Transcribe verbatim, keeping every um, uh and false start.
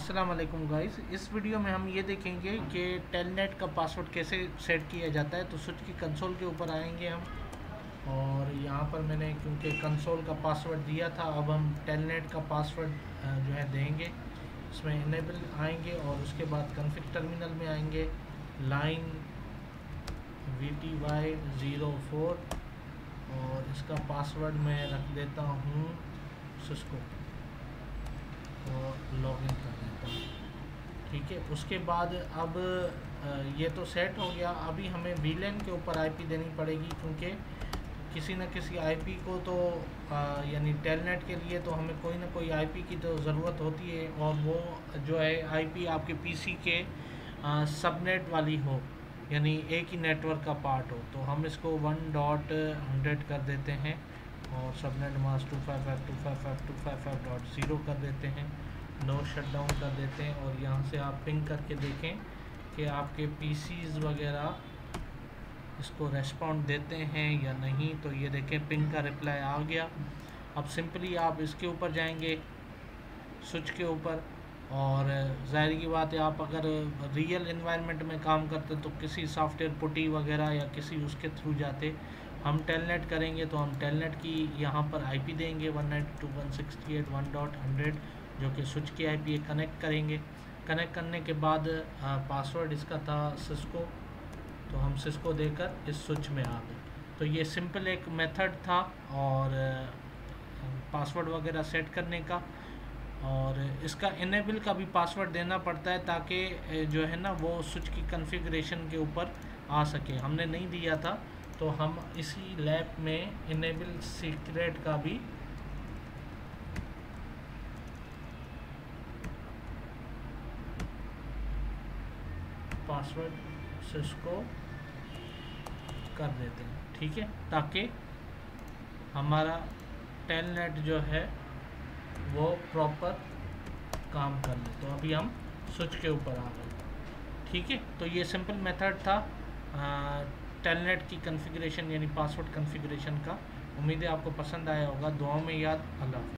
अस्सलाम वालेकुम गाइस। इस वीडियो में हम ये देखेंगे कि टेलनेट का पासवर्ड कैसे सेट किया जाता है। तो स्विच की कंसोल के ऊपर आएंगे हम, और यहाँ पर मैंने क्योंकि कंसोल का पासवर्ड दिया था, अब हम टेलनेट का पासवर्ड जो है देंगे। इसमें इनेबल आएंगे और उसके बाद कॉन्फ़िग टर्मिनल में आएंगे, line V T Y zero four, और इसका पासवर्ड मैं रख देता हूँ सिस्को और लॉगिन कर देता हूँ। ठीक है, उसके बाद अब ये तो सेट हो गया। अभी हमें वीलैन के ऊपर आईपी देनी पड़ेगी, क्योंकि किसी न किसी आईपी को तो यानी टेलनेट के लिए तो हमें कोई ना कोई आईपी की तो ज़रूरत होती है, और वो जो है आईपी आपके पीसी के सबनेट वाली हो, यानी एक ही नेटवर्क का पार्ट हो। तो हम इसको वन डॉट हंड्रेड कर देते हैं और subnet mask two five five two five five two five five dot zero कर देते हैं, नो शट डाउन कर देते हैं। और यहाँ से आप पिंग करके देखें कि आपके पीसीज वगैरह इसको रेस्पॉन्ड देते हैं या नहीं। तो ये देखें, पिंग का रिप्लाई आ गया। अब सिंपली आप इसके ऊपर जाएंगे, स्विच के ऊपर, और ज़ाहिर की बात है आप अगर रियल इन्वायरमेंट में काम करते तो किसी सॉफ्टवेयर पुटी वगैरह या किसी उसके थ्रू जाते। हम टेलनेट करेंगे तो हम टेलनेट की यहाँ पर आईपी देंगे one ninety two dot one sixty eight dot one dot hundred, जो कि स्विच की आईपी है। कनेक्ट करेंगे, कनेक्ट करने के बाद आ, पासवर्ड इसका था सिस्को, तो हम सिस्को देकर इस स्विच में आ गए। तो ये सिंपल एक मेथड था और पासवर्ड वगैरह सेट करने का, और इसका इनेबल का भी पासवर्ड देना पड़ता है ताकि जो है ना वो स्विच की कॉन्फ़िगरेशन के ऊपर आ सके। हमने नहीं दिया था, तो हम इसी लैब में इनेबल सीक्रेट का भी पासवर्ड सिस्को कर देते हैं। ठीक है, ताकि हमारा टेलनेट जो है वो प्रॉपर काम कर ले। तो अभी हम स्विच के ऊपर आ गए। ठीक है, तो ये सिंपल मेथड था टेलनेट की कॉन्फ़िगरेशन यानी पासवर्ड कॉन्फ़िगरेशन का। उम्मीद है आपको पसंद आया होगा। दुआओं में याद। अल्लाह।